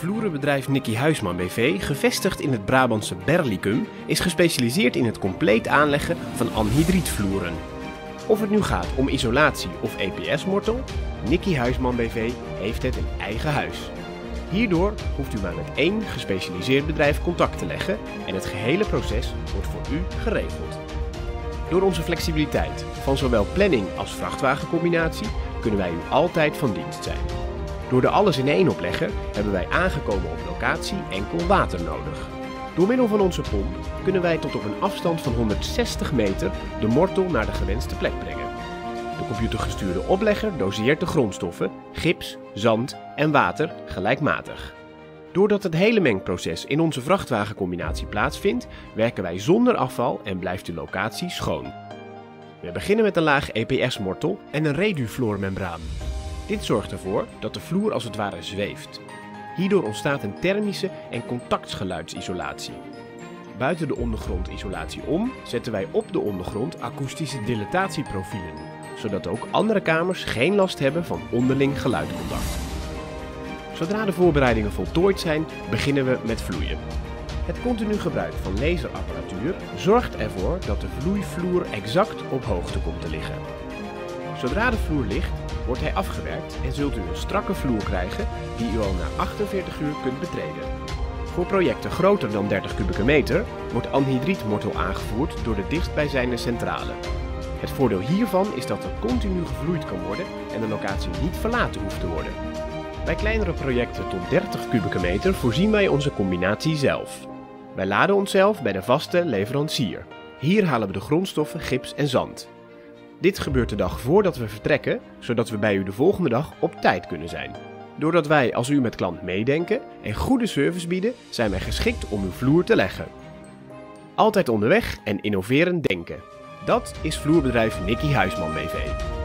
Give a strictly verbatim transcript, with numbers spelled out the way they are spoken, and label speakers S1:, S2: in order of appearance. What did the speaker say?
S1: Vloerenbedrijf Nicky Huisman B V, gevestigd in het Brabantse Berlicum, is gespecialiseerd in het compleet aanleggen van anhydrietvloeren. Of het nu gaat om isolatie of E P S-mortel, Nicky Huisman B V heeft het in eigen huis. Hierdoor hoeft u maar met één gespecialiseerd bedrijf contact te leggen en het gehele proces wordt voor u geregeld. Door onze flexibiliteit van zowel planning als vrachtwagencombinatie kunnen wij u altijd van dienst zijn. Door de alles-in-één-oplegger hebben wij aangekomen op locatie enkel water nodig. Door middel van onze pomp kunnen wij tot op een afstand van honderdzestig meter de mortel naar de gewenste plek brengen. De computergestuurde oplegger doseert de grondstoffen, gips, zand en water gelijkmatig. Doordat het hele mengproces in onze vrachtwagencombinatie plaatsvindt, werken wij zonder afval en blijft de locatie schoon. We beginnen met een laag E P S-mortel en een reduvloormembraan. Dit zorgt ervoor dat de vloer als het ware zweeft. Hierdoor ontstaat een thermische en contactgeluidsisolatie. Buiten de ondergrondisolatie om zetten wij op de ondergrond akoestische dilatatieprofielen, zodat ook andere kamers geen last hebben van onderling geluidcontact. Zodra de voorbereidingen voltooid zijn, beginnen we met vloeien. Het continu gebruik van laserapparatuur zorgt ervoor dat de vloeivloer exact op hoogte komt te liggen. Zodra de vloer ligt, wordt hij afgewerkt en zult u een strakke vloer krijgen die u al na achtenveertig uur kunt betreden. Voor projecten groter dan dertig kubieke meter wordt anhydrietmortel aangevoerd door de dichtstbijzijnde centrale. Het voordeel hiervan is dat er continu gevloeid kan worden en de locatie niet verlaten hoeft te worden. Bij kleinere projecten tot dertig kubieke meter voorzien wij onze combinatie zelf. Wij laden onszelf bij de vaste leverancier. Hier halen we de grondstoffen gips en zand. Dit gebeurt de dag voordat we vertrekken, zodat we bij u de volgende dag op tijd kunnen zijn. Doordat wij als u met klant meedenken en goede service bieden, zijn wij geschikt om uw vloer te leggen. Altijd onderweg en innoverend denken. Dat is vloerbedrijf Nicky Huisman B V.